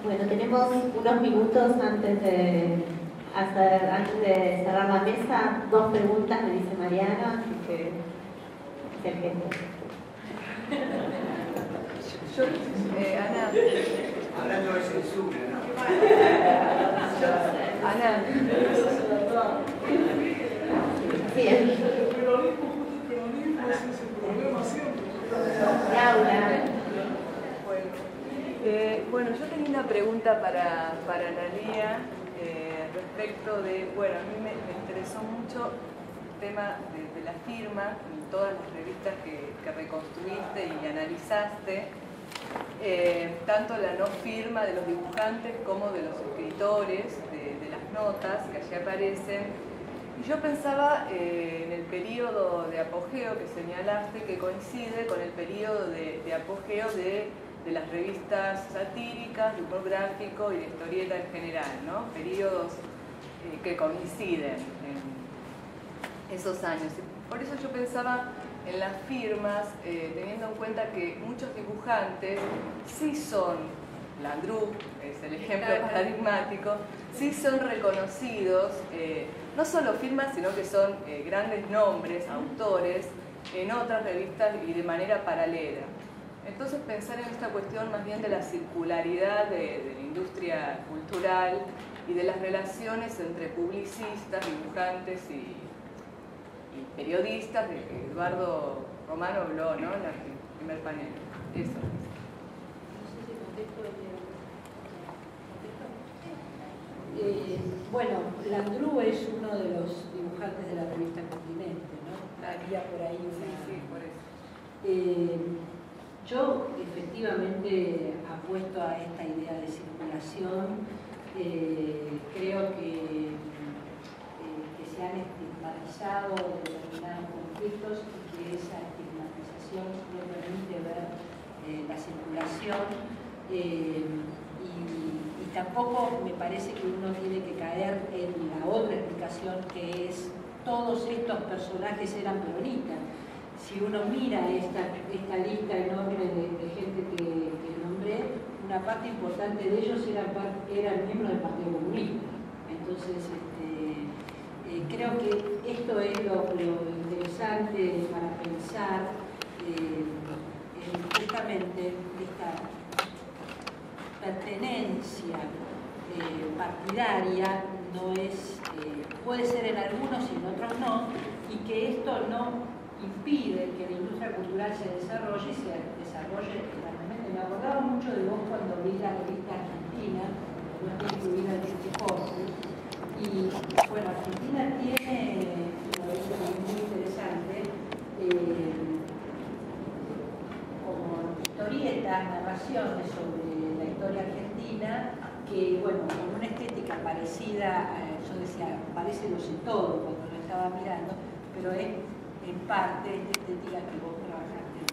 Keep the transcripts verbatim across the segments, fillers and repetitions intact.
Bueno, tenemos unos minutos antes de, hacer, antes de cerrar la mesa. Dos preguntas, me dice Mariana, así que es el jefe. Yo, eh, Ana. Hablando de censura, ¿no? Ana. Sí, el peronismo, el peronismo es ese problema siempre. Laura. Bueno, eh, bueno, yo tenía una pregunta para, para Analía eh, respecto de, bueno, a mí me, me interesó mucho el tema de, de la firma en todas las revistas que, que reconstruiste y analizaste, eh, tanto la no firma de los dibujantes como de los escritores, de, de las notas que allí aparecen. Y yo pensaba eh, en el periodo de apogeo que señalaste, que coincide con el periodo de, de apogeo de, de las revistas satíricas, de humor gráfico y de historieta en general, ¿no? Periodos eh, que coinciden en esos años. Por eso yo pensaba en las firmas, eh, teniendo en cuenta que muchos dibujantes sí son, Landru es el ejemplo paradigmático, sí son reconocidos, eh, no solo firmas, sino que son eh, grandes nombres, autores, en otras revistas y de manera paralela. Entonces pensar en esta cuestión más bien de la circularidad de, de la industria cultural y de las relaciones entre publicistas, dibujantes y, y periodistas, de que Eduardo Romano habló, ¿no?, en el primer panel. Eso. Eh, bueno, Landru es uno de los dibujantes de la revista Continente, ¿no? Había por ahí una... Sí, sí, por eso. Eh, yo efectivamente apuesto a esta idea de circulación. Eh, creo que, eh, que se han estigmatizado determinados conflictos y que esa estigmatización no permite ver eh, la circulación. Eh, y, y tampoco me parece que uno tiene que caer en la otra explicación, que es todos estos personajes eran peronistas. Si uno mira esta, esta lista enorme de, de gente que, que nombré, una parte importante de ellos eran, eran miembros del Partido Comunista. Entonces, este, eh, creo que esto es lo, lo interesante para pensar eh, en justamente esta pertenencia eh, partidaria. No es, eh, puede ser en algunos y en otros no, y que esto no impide que la industria cultural se desarrolle y se desarrolle realmente. Me acordaba mucho de vos cuando vi la revista Argentina, no está incluida en este curso, y bueno, Argentina tiene, lo es muy interesante, eh, como historietas, narraciones sobre la historia argentina, que bueno, con una estética parecida, eh, yo decía, parece lo sé todo cuando lo estaba mirando, pero es en parte esta estética que vos trabajaste.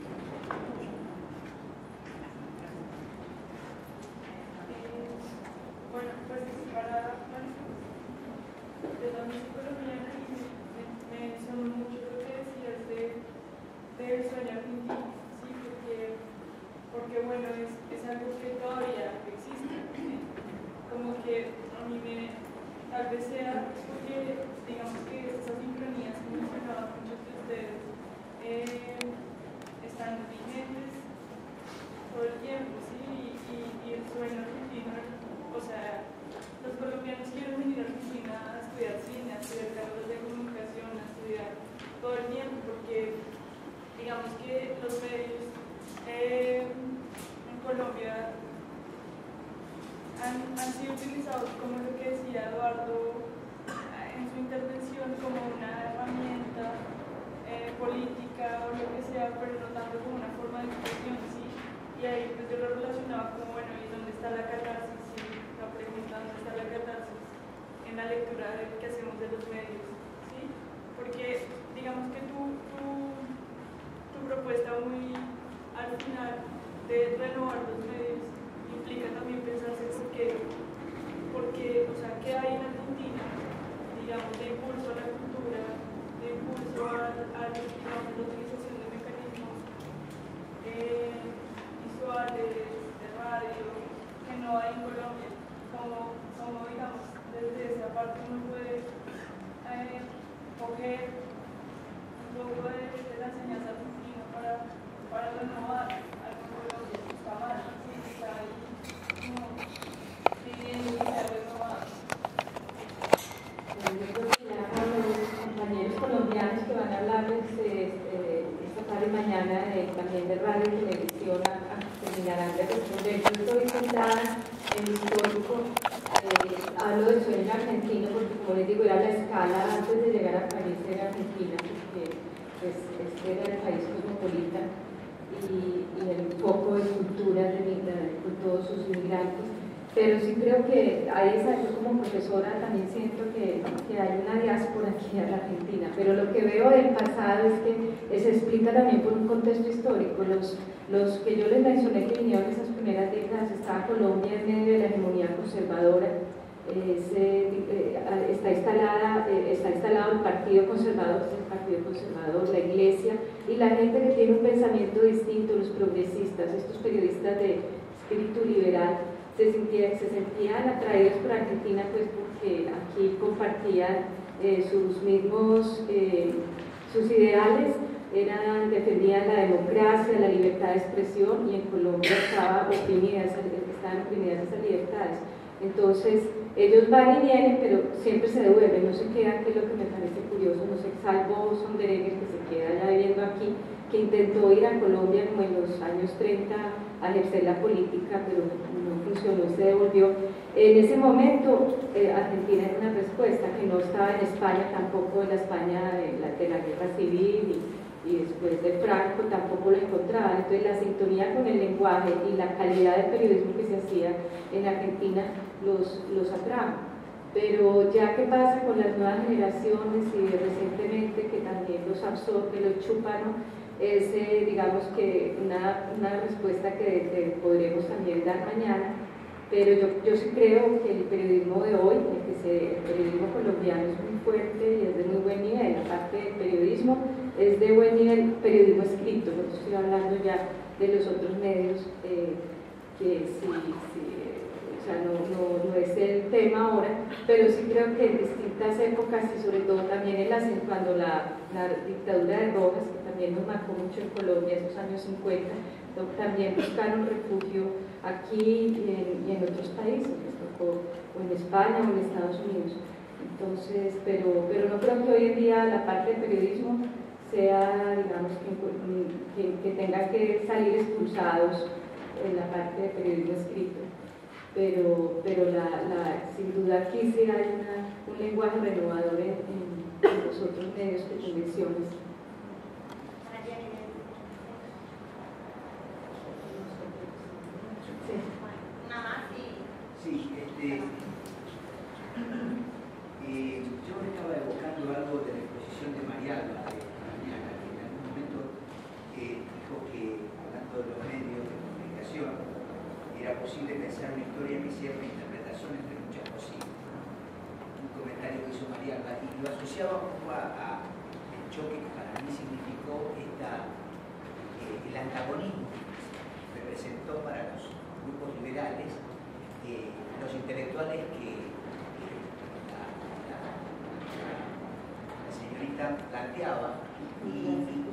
Eh, bueno, pues para de la música colombiana y me, me sonó mucho lo que decías de, del sueño argentino, ¿sí? Porque, porque bueno, es, es algo que todavía existe. Como que a mí me, tal vez sea porque, digamos que esas sincronías que mencionaban muchos de ustedes eh, están vigentes todo el tiempo, ¿sí? Y, y, y el sueño argentino, o sea, los colombianos quieren venir a Argentina a estudiar cine, a estudiar carreras de comunicación, a estudiar todo el tiempo, porque digamos que los medios eh, en Colombia Han, han sido utilizados, como lo que decía Eduardo en su intervención, como una herramienta eh, política o lo que sea, pero no tanto como una forma de expresión, ¿sí? Y ahí pues yo lo relacionaba como, bueno, ¿y dónde está la catarsis? ¿Sí? La pregunta, ¿dónde está la catarsis? En la lectura de lo que hacemos de los medios, ¿sí? Porque digamos que tu, tu, tu propuesta muy al final de renovar los medios implica también pensarse por qué, porque, o sea, ¿qué hay en Argentina, digamos, de impulso a la cultura, de impulso a, a digamos, la utilización de mecanismos eh, visuales, de radio, parte uno puede eh, coger un poco de, de la enseñanza argentina para, para renovar algo que está mal, sí, está ahí como pidiendo que sea renovado. Yo creo que ya con los compañeros colombianos que van a hablarles eh, esta tarde y mañana eh, también de radio y televisión a, a terminarán de responder. Yo estoy centrada en lo histórico, eh, hablo del sueño argentino porque, como les digo, era la escala antes de llegar a París, era Argentina, porque pues, este era el país cosmopolita y, y el foco de cultura de, de, de todos sus inmigrantes. Pero sí creo que hay esa, yo como profesora también siento que, que hay una diáspora aquí en la Argentina, pero lo que veo del pasado es que se explica también por un contexto histórico. Los, los que yo les mencioné que vinieron en esas primeras décadas, estaba Colombia en medio de la hegemonía conservadora, eh, se, eh, está, instalada, eh, está instalado el Partido Conservador, el Partido Conservador, la Iglesia, y la gente que tiene un pensamiento distinto, los progresistas, estos periodistas de espíritu liberal, Se sentían, se sentían atraídos por Argentina pues porque aquí compartían eh, sus mismos, eh, sus ideales, eran, defendían la democracia, la libertad de expresión, y en Colombia estaba oprimidas, estaban oprimidas esas libertades. Entonces ellos van y vienen, pero siempre se devuelven, no se quedan, que es lo que me parece curioso, no sé, salvo Sonderegger, que se queda ya viviendo aquí, que intentó ir a Colombia como en los años treinta a ejercer la política, pero no funcionó, se devolvió. En ese momento eh, Argentina era una respuesta que no estaba en España, tampoco en la España de la, de la guerra civil, y, y después de Franco tampoco lo encontraban. Entonces la sintonía con el lenguaje y la calidad del periodismo que se hacía en Argentina los, los atrajo. Pero ya que pasa con las nuevas generaciones y recientemente que también los absorbe, los chupan, ¿no? Es, eh, digamos que una, una respuesta que, que podremos también dar mañana, pero yo, yo sí creo que el periodismo de hoy, el, que se, el periodismo colombiano es muy fuerte y es de muy buen nivel. Aparte del periodismo, es de buen nivel periodismo escrito, no estoy hablando ya de los otros medios eh, que sí, sí, o sea, no, no, no es el tema ahora, pero sí creo que en distintas épocas y sobre todo también en las, cuando la, la dictadura de Rojas, que también nos marcó mucho en Colombia, esos años cincuenta, también buscaron refugio aquí y en, y en otros países, les tocó, o en España o en Estados Unidos. Entonces, pero, pero no creo que hoy en día la parte del periodismo sea, digamos, que, que, que tenga que salir expulsados en la parte de periodismo escrito. Pero, pero la, la, sin duda aquí sí hay una, un lenguaje renovador en, en, en los otros medios que tú mencionas. Sí. Una más y... Sí, este, eh, yo estaba evocando algo de la exposición de Marialba de mañana, que en algún momento eh, dijo que, hablando de los medios de comunicación, era posible pensar una historia que sea una interpretación entre muchas posibles. Un comentario que hizo Marialba, y lo asociaba un poco a, a el choque que para mí significó esta, eh, el antagonismo que representó para los grupos liberales, eh, los intelectuales que eh, la, la, la, la señorita planteaba, y, y,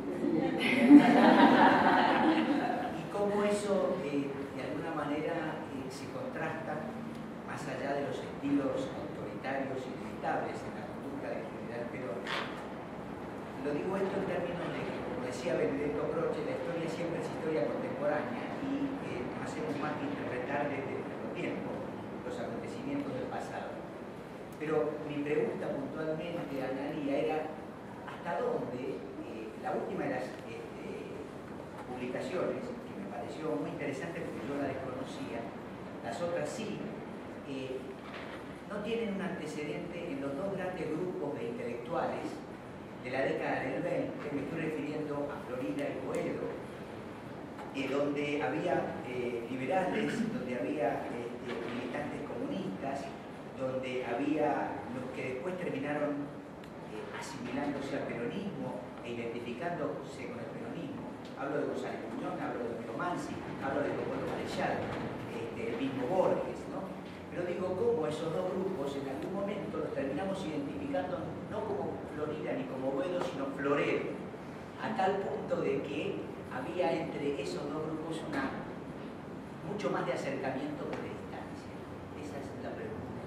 y cómo eso eh, de alguna manera eh, se contrasta más allá de los estilos autoritarios y militares en la conducta del general Perón. Lo digo esto en términos de que, como decía Benedetto Croce, la historia siempre es historia contemporánea y eh, no hacemos más que interpretar desde nuestro tiempo los acontecimientos del pasado. Pero mi pregunta puntualmente a Analía era hasta dónde eh, la última de las este, publicaciones, que me pareció muy interesante porque yo la desconocía, las otras sí, eh, no tienen un antecedente en los dos grandes grupos de intelectuales de la década del veinte, me estoy refiriendo a Florida y Boedo, eh, donde había eh, liberales, donde había este, militantes comunistas, donde había los que después terminaron eh, asimilándose al peronismo e identificándose con el peronismo. Hablo de González Muñoz, hablo de Románzi, hablo de Leopoldo Marechal, este, el mismo Borges, ¿no? Pero digo, ¿cómo con esos dos grupos, en algún momento los terminamos identificando no como Florida ni como Boedo, sino Florero, a tal punto de que había entre esos dos grupos una, mucho más de acercamiento que de distancia. Esa es la pregunta.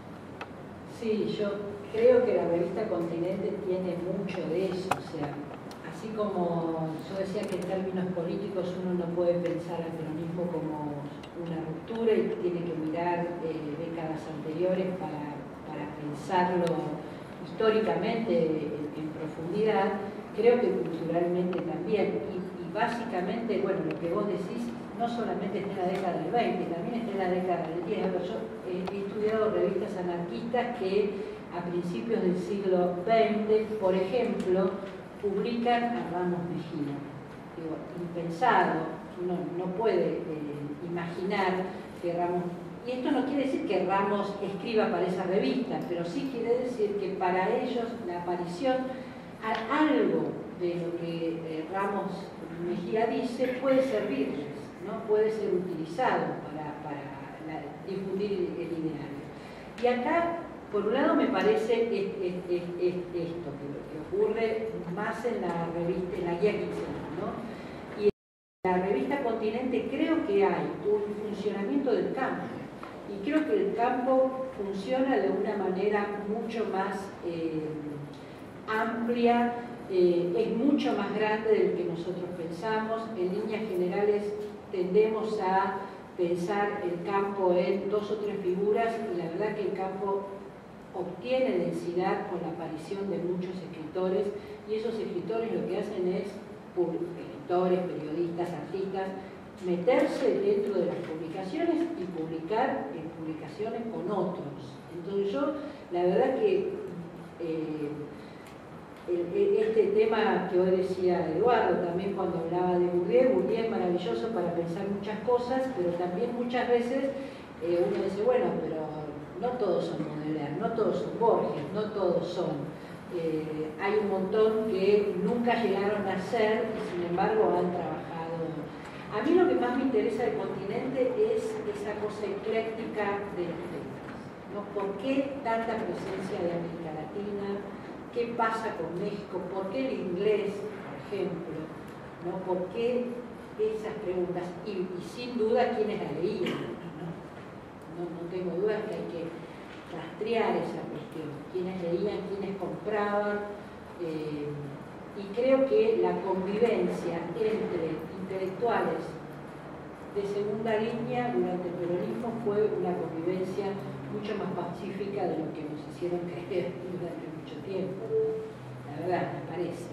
Sí, yo creo que la revista Continente tiene mucho de eso, o sea, así como yo decía que en términos políticos uno no puede pensar al peronismo como una ruptura y tiene que mirar eh, décadas anteriores para, para pensarlo históricamente en, en profundidad, creo que culturalmente también. Y, y básicamente, bueno, lo que vos decís no solamente está en la década del veinte, también está en la década del diez. Yo he, he estudiado revistas anarquistas que a principios del siglo veinte, por ejemplo, publican a Ramos Mejía. Digo, impensado, uno no puede eh, imaginar que Ramos... Y esto no quiere decir que Ramos escriba para esa revista, pero sí quiere decir que para ellos la aparición, a algo de lo que eh, Ramos Mejía dice puede servirles, ¿no? Puede ser utilizado para, para la, difundir el, el ideario. Y acá, por un lado, me parece es, es, es, es esto que, que ocurre más en la revista, en la guía quincena, ¿no? Y en la revista Continente creo que hay un funcionamiento del campo. Y creo que el campo funciona de una manera mucho más eh, amplia, eh, es mucho más grande del que nosotros pensamos. En líneas generales tendemos a pensar el campo en dos o tres figuras y la verdad que el campo obtiene densidad con la aparición de muchos escritores y esos escritores lo que hacen es, escritores, periodistas, artistas, meterse dentro de las publicaciones y publicar en publicaciones con otros. Entonces yo, la verdad que eh, el, este tema que hoy decía Eduardo, también cuando hablaba de Bourdieu, Bourdieu es maravilloso para pensar muchas cosas, pero también muchas veces eh, uno dice, bueno, pero no todos son Baudelaire, no todos son Borges, no todos son... Eh, hay un montón que nunca llegaron a ser y sin embargo han trabajado. A mí lo que más me interesa del Continente es esa cosa ecléctica de los temas, ¿no? ¿Por qué tanta presencia de América Latina? ¿Qué pasa con México? ¿Por qué el inglés, por ejemplo? ¿No? ¿Por qué esas preguntas? Y, y sin duda, ¿quiénes la leían? ¿No? No, no tengo dudas que hay que rastrear esa cuestión. ¿Quiénes leían? ¿Quiénes compraban? Eh, y creo que la convivencia entre intelectuales de segunda línea durante el peronismo fue una convivencia mucho más pacífica de lo que nos hicieron creer durante mucho tiempo. La verdad, me parece.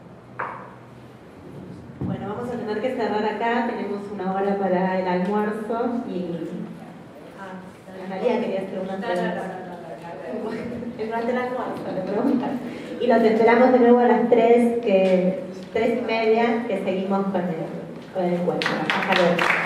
Bueno, vamos a tener que cerrar acá, tenemos una hora para el almuerzo y... Ah, María quería hacer una pregunta. Durante el almuerzo, le preguntas. Y los esperamos de nuevo a las tres, que, tres y media, que seguimos con el, con el encuentro. Hasta luego.